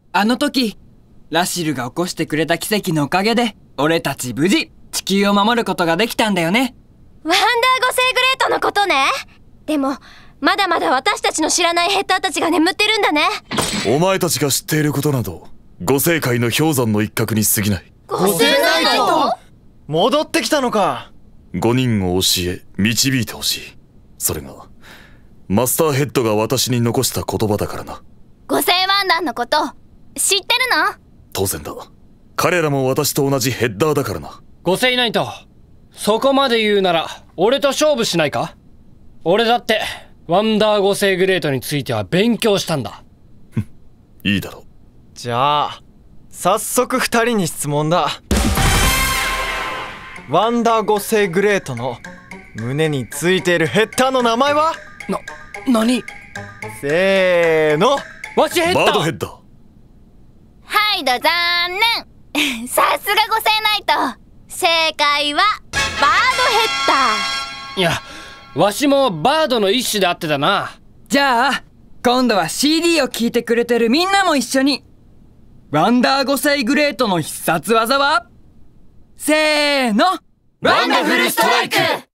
あの時、ラシルが起こしてくれた奇跡のおかげで、俺たち無事、地球を守ることができたんだよね。 ワンダー五星グレートのことね。でも、まだまだ私たちの知らないヘッダーたちが眠ってるんだね。 お前たちが知っていることなど、五星界の氷山の一角に過ぎない。 五星ナイト？ 戻ってきたのか。 5人を教え、導いてほしい。それが、マスターヘッドが私に残した言葉だからな。 五星ワンダーのこと知ってるの？ 当然だ。彼らも私と同じヘッダーだからな。 五星ナイト、そこまで言うなら俺と勝負しないか？俺だってワンダー五星グレートについては勉強したんだ。 いいだろう。 じゃあ早速2人に質問だ。ワンダー五星グレートの胸についているヘッダーの名前は？ 何？ せーの。 わしヘッダー。 バードヘッダー。 はい残念。さすが五星ナイト。正解はバードヘッダー。 いや、わしもバードの一種であってたな。 じゃあ、今度は CD を聴いてくれてるみんなも一緒に。ワンダー五星グレートの必殺技は？せーの。 ワンダフルストライク！